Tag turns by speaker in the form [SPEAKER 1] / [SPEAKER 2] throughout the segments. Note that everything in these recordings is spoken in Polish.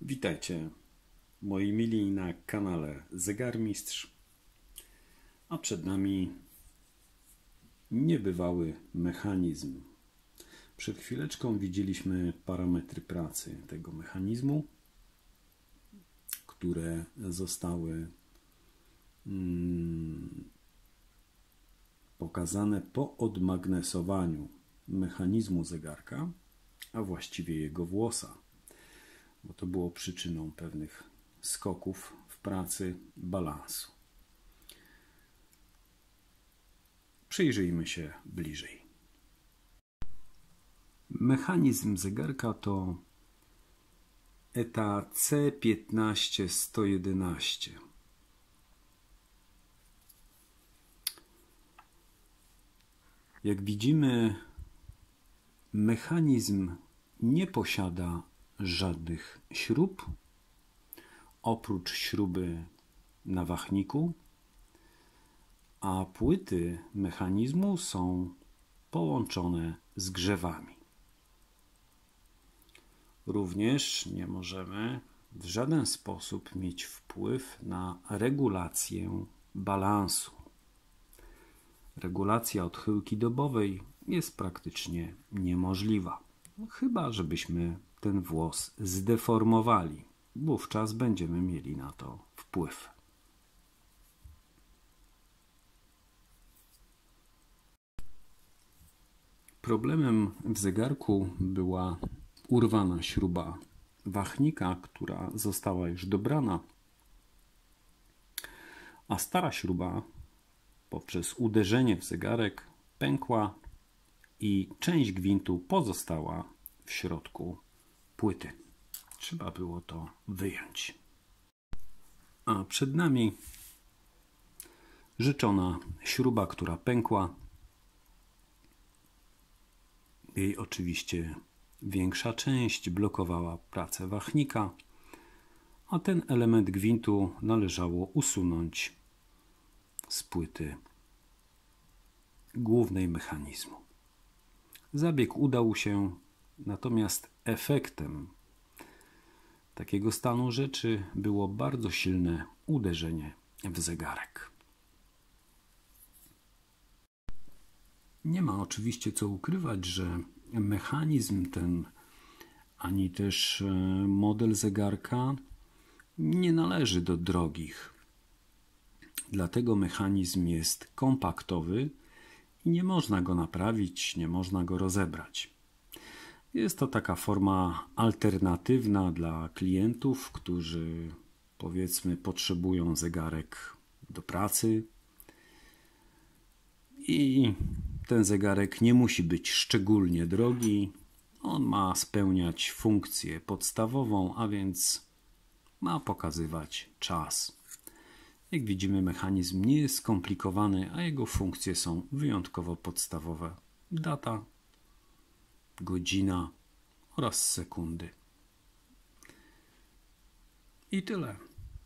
[SPEAKER 1] Witajcie, moi mili, na kanale Zegarmistrz, a przed nami niebywały mechanizm. Przed chwileczką widzieliśmy parametry pracy tego mechanizmu, które zostały pokazane po odmagnesowaniu mechanizmu zegarka, a właściwie jego włosa, bo to było przyczyną pewnych skoków w pracy balansu. Przyjrzyjmy się bliżej. Mechanizm zegarka to ETA C15111. Jak widzimy, mechanizm nie posiada żadnych śrub, oprócz śruby na wahniku, a płyty mechanizmu są połączone z grzewami. Również nie możemy w żaden sposób mieć wpływ na regulację balansu. Regulacja odchyłki dobowej jest praktycznie niemożliwa, chyba żebyśmy ten włos zdeformowali. Wówczas będziemy mieli na to wpływ. Problemem w zegarku była urwana śruba wahnika, która została już dobrana, a stara śruba poprzez uderzenie w zegarek pękła i część gwintu pozostała w środku płyty. Trzeba było to wyjąć. A przed nami rzeczona śruba, która pękła. Jej oczywiście większa część blokowała pracę wahnika, a ten element gwintu należało usunąć z płyty głównej mechanizmu. Zabieg udał się, natomiast efektem takiego stanu rzeczy było bardzo silne uderzenie w zegarek. Nie ma oczywiście co ukrywać, że mechanizm ten, ani też model zegarka nie należy do drogich. Dlatego mechanizm jest kompaktowy i nie można go naprawić, nie można go rozebrać. Jest to taka forma alternatywna dla klientów, którzy, powiedzmy, potrzebują zegarek do pracy i ten zegarek nie musi być szczególnie drogi. On ma spełniać funkcję podstawową, a więc ma pokazywać czas. Jak widzimy, mechanizm nie jest skomplikowany, a jego funkcje są wyjątkowo podstawowe. Data, godzina oraz sekundy. I tyle.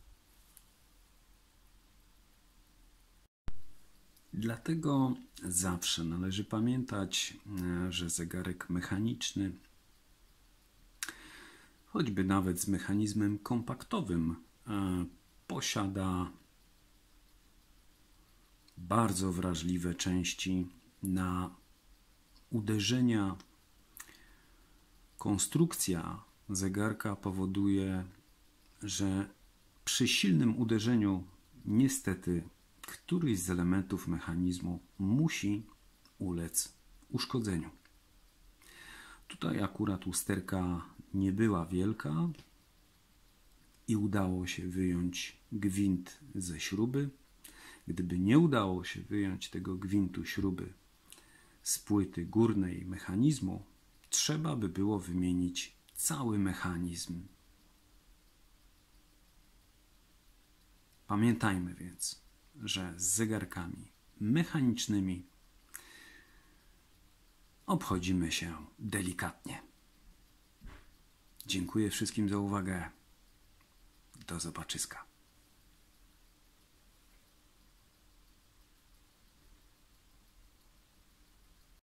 [SPEAKER 1] Dlatego zawsze należy pamiętać, że zegarek mechaniczny, choćby nawet z mechanizmem kompaktowym, posiada bardzo wrażliwe części na uderzenia. Konstrukcja zegarka powoduje, że przy silnym uderzeniu niestety któryś z elementów mechanizmu musi ulec uszkodzeniu. Tutaj akurat usterka nie była wielka i udało się wyjąć gwint ze śruby. Gdyby nie udało się wyjąć tego gwintu śruby z płyty górnej mechanizmu, trzeba by było wymienić cały mechanizm. Pamiętajmy więc, że z zegarkami mechanicznymi obchodzimy się delikatnie. Dziękuję wszystkim za uwagę. Do zobaczyska.